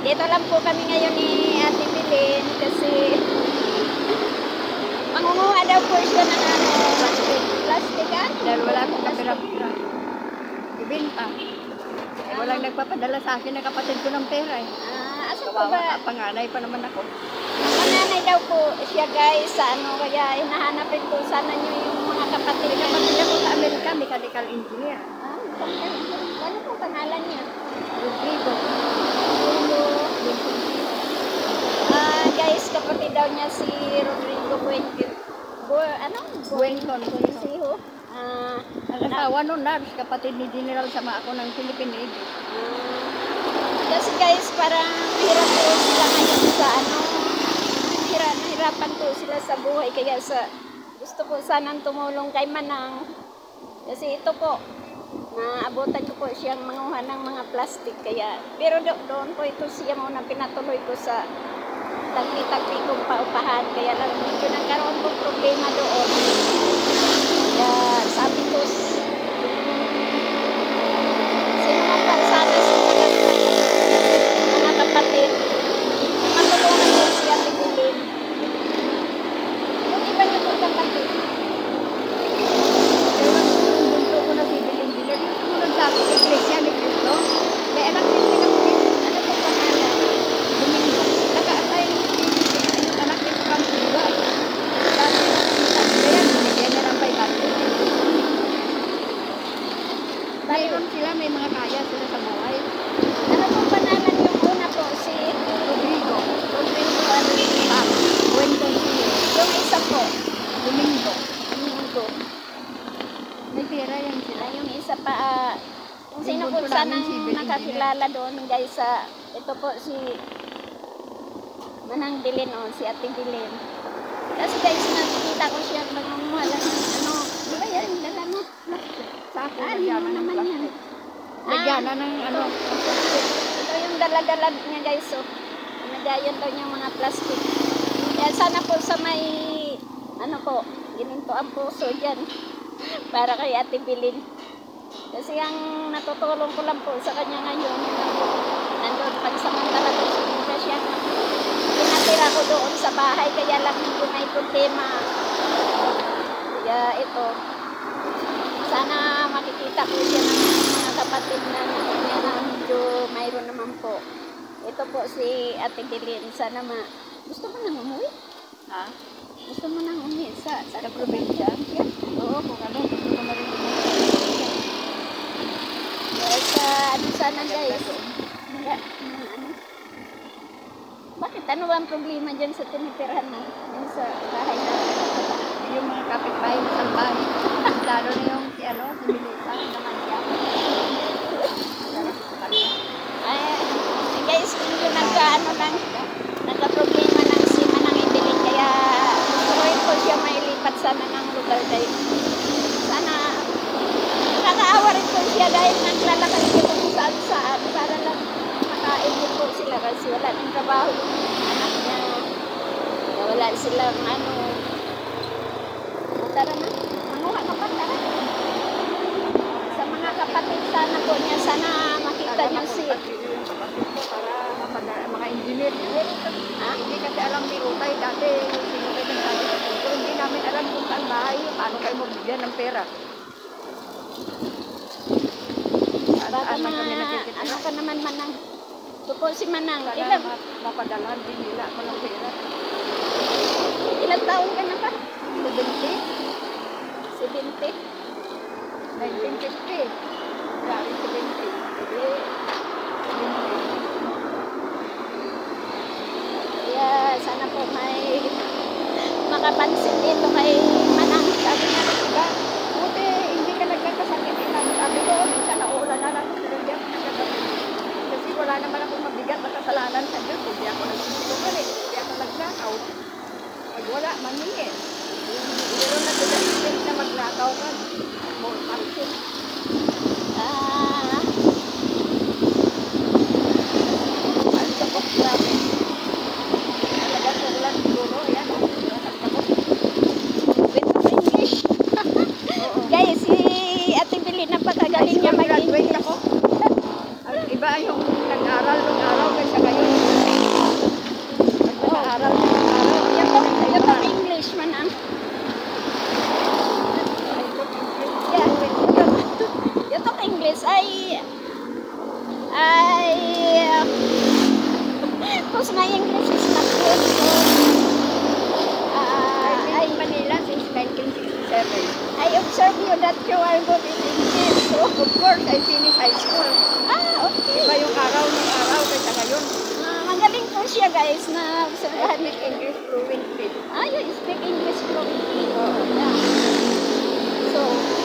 Dito lang po kami ngayon ni Ate Pilin kasi mangunguha daw po siya ng plastic Dahil wala akong kapira-pira. Ibenta. Eh, walang nagpapadala sa akin na kapatid ko ng pera eh. Asa po Kawawa ba? ka, panganay pa naman ako. Mananay daw po siya guys sa kaya hinahanapin po sana niyo yung mga kapatid. Kapatid ako sa Amerika, mechanical engineer. Ano po pangalan niya? Rodrigo. Guys, kapatid daw niya si Rodrigo Buenquil. Buenton. Buensiho. Ang asawa nun na, kapatid ni General sama ako ng Philippine Navy. Kasi guys, parang hirap po sila ngayon sa nahirapan po sila sa buhay. Kaya gusto po sanang tumulong kay Manang. Kasi ito po, naabutan ko po siyang manguha ng mga plastic. Pero doon po ito siya muna pinatuloy ko sa tagli-tagli kong paupahan. Kaya lang medyo nagkaroon po problema doon. Kaya sabi ko, sino man pa sana mga kapatid, matulungan po siya bibili. Yung iba niyo po kapatid. Pero yung bunto ko na bibiling-bilir, yung sumunod sa akin, Iglesia ni Cristo, may anak din pinag-ulit. Ano po pangalan? Domingo. Naka-assign yung anak din sa Kampuga. Dati, kaya binigyan na ng 500. Mayroon sila, may mga kaya sila sa buhay. Ano po pangalan yung una po? Si Rodrigo. Rodrigo Buenton. Yung isa po, Domingo. Domingo. May pera yan sila. Yung isa pa, kung sino po Yung bunto sanang namin, si Billy nakakilala doon guys ito po si Manang Bilin si Ate Bilin. Kasi guys, nakikita ko siya mangunguha lang ng di ba yan, dala mo? Sa akin, Hindi mo naman yan. Nagyana ng ano. Ito yung dala-dala niya guys, nagayon daw yung mga plastic. Kaya sana po sa may, gininto ang puso dyan. Para kay Ate Bilin. Kasi ang natutulong ko lang po sa kanya ngayon, nandun pagsamantala ko siya na pinatira ko doon sa bahay, kaya lang medyo may problema. Kaya ito, sana makikita ko siya ng mga kapatid na niya na medyo mayroon naman po. Ito po si Ate Bilin. Sana gusto mo nang umuwi? Ha? Gusto mo nang umuwi sa probinsya? Yeah. Oo, kung ano, gusto ko na rin umuwi. Sana guys. Bakit? Ano ba ang problema dyan sa tinitirahan mo? Yan sa bahay na. Yung mga kapitbahay mo sa bahay. Lalo na yung si Melissa naman siya. Guys, kung yung nagka-problema ng si Manang Ibilin, kaya gustuin ko siya mailipat sana ng lugar dahil sana nakakaawa rin po siya dahil naglalakad siya kung saan-saan para lang makain din po sila kasi wala ng trabaho yung anak niya. Kaya wala silang tara na, manguha ka pa, tara. Sa mga kapatid sana po niya, sana makita niyo si para mga engineer. Hindi kasi alam ni Utay dati, sinukay ng dati. So, hindi namin alam kung saan bahay, paano kayo magbigyan ng pera. baka ano ka naman Manang. Ito po si Manang. Ilang mapadalan din nila ako ng pera. Ilang taon ka na pa? 70? 70? 1950. Grabe 70. Kaya sana po may makapansin dito kay Manang. Sabi niya, diba, buti hindi ka nagkakasakit. Sabi ko, minsan nauulan na lang. Kasi wala naman akong mabigat na kasalanan sa Diyos. Hindi ako nagsisinungan eh. Hindi ako nagnakaw. Pag wala, mangingin. Pero nagkakasin na magnakaw ka. More function. Ang sakot grabe. Talagang ulan siguro. Yan. Guys, si Ate Bilin, napakagaling niya mag-English. Ako. Ang iba yung nag-aral nung araw kaysa ngayon. Tapos my English is not good. So, I've been in Manila since 1967. I observe you that you are good in English. So, Of course, I finished high school. okay. Iba yung araw ng araw kaysa ngayon. Magaling po siya guys na I obserbahan speak English fluently. You speak English fluently. Yeah. So,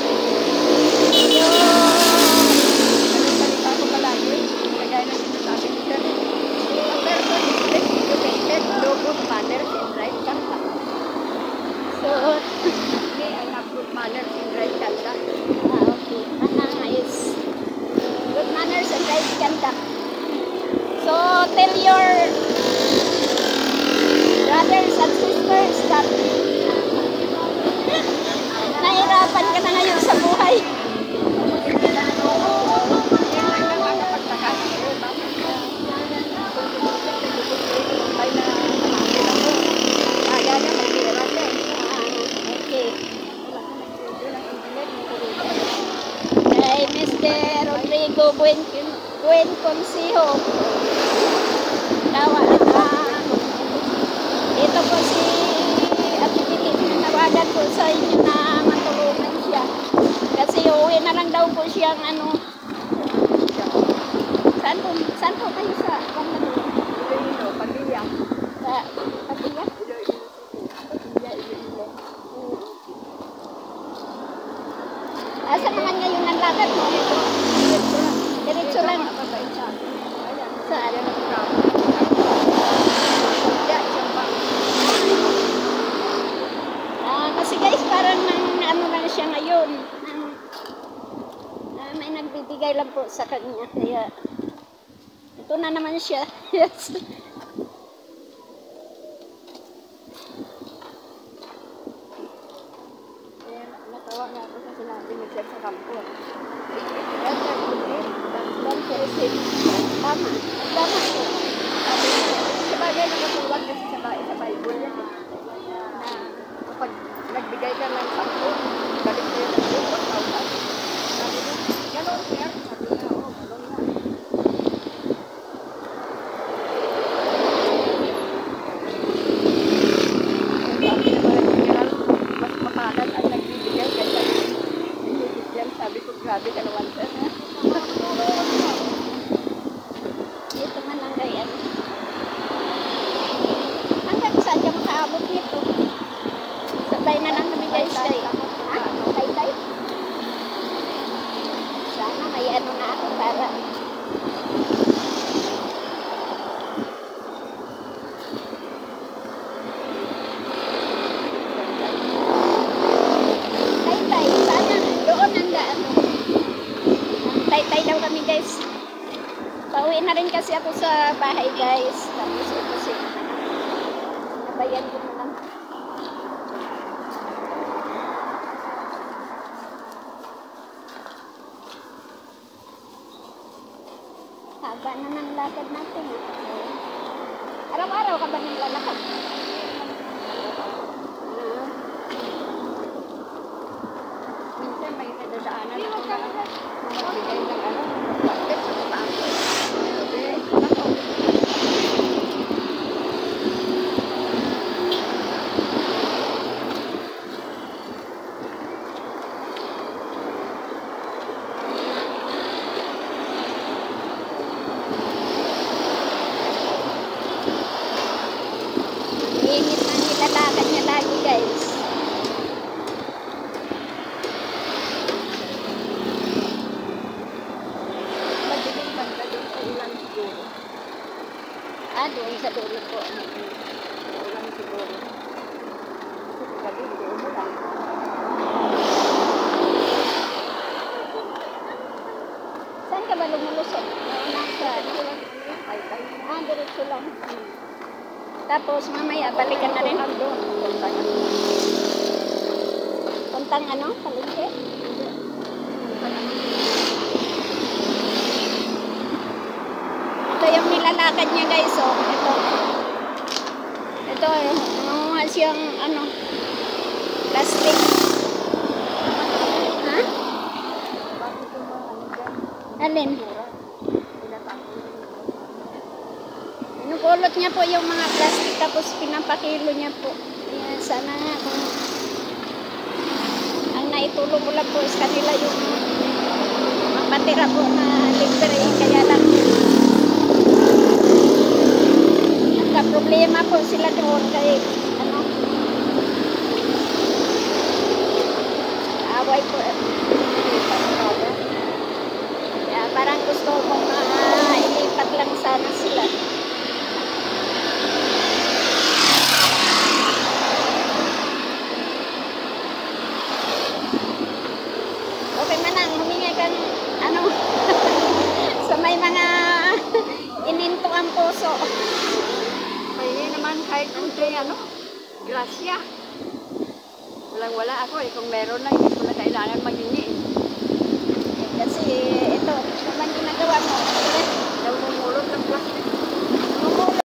Salita ko palagi. Kagaya ng sinasabi ni Sir. A person is best educated, know good manners and right conduct. so, Me, I have good manners and right conduct. okay. Manang is good manners and right conduct. So, tell your brothers and sisters that nahirapan ka na ngayon sa buhay. Okay. Kay Mr. Rodrigo Buen Consijo. Ito po si Ate Pilip. Nawagan po sa inyo na matulungan siya. Kasi uwi na lang daw po siyang saan po kayo sa Bangladesh? Sa Pagbiyak? Asa naman ngayon ang lakad mo? Diretso lang. Saan? Kasi guys, parang lang siya ngayon. May nagbibigay lang po sa kanya. Kaya, ito na naman siya. Yes. Natawa nga ako sa sinabi ni Sir sa kampo. Don't receive. Tama. Tama po. Sabagay nakatulad kasi sa Bible yan. Na kapag nagbigay ka ng 10, balik ko yung 1,000. Sabi niya, gano'n sir. Sabi niya, gano'n nga. Sabi na parang general, mas makanan ang nagbibigay kaysa hindi bigyan. Sabi ko, grabe ka naman sir. Dito man lang ganyan. Hanggang saan ka makaabot nito? Sabay na lang kami guys. Ha? Tay-tay? Sana may na ako para tay-tay. Sana doon ang daan. Tay-tay daw kami guys. Pauwi na rin kasi ako sa bahay guys. Tapos ito si nabayan ko na lang. Haba na ng lakad natin. Araw-araw ka ba nang lalakad? Minsan may nadadaanan ako na magbigay ng plastic sa taas. Init na nilalakad niya lagi guys. Madilim banda doon sa ulan siguro. Doon sa dulo po. Sa ulan siguro. Kasi gabi, hindi umulan. Saan ka ba lumulusot? Nasa, Tay-tay. diretso lang. Tapos mamaya balikan na rin. Doon, puntang ano. Puntang ano? Palengke? Ito yung nilalakad niya guys. Oh. Ito nangunguha siyang plastic. Ha? Bakit yung mga ano dyan? Alin? Mura. Pinatapon. Ano po? Pinupulot niya po yung mga plastic tapos pinapakilo niya po. Kaya sana nga kung ang naitulong ko lang po is kanila yung mapatira po na libre. Kaya lang nagka-problema po sila doon kay ano, away po. Kaya parang gusto kong ilipat lang sana sila. Okay man ang humingi kang ano sa may mga ininto ang puso. Pahingi naman kahit kunti, ano, grasya. Walang wala ako eh. Kung meron na, hindi ko na kailangan maghingi.